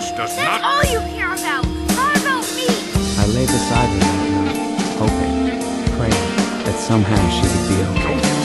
This does That's not... all you care about! Not about me! I lay beside her that night, hoping, praying that somehow she would be okay. Don't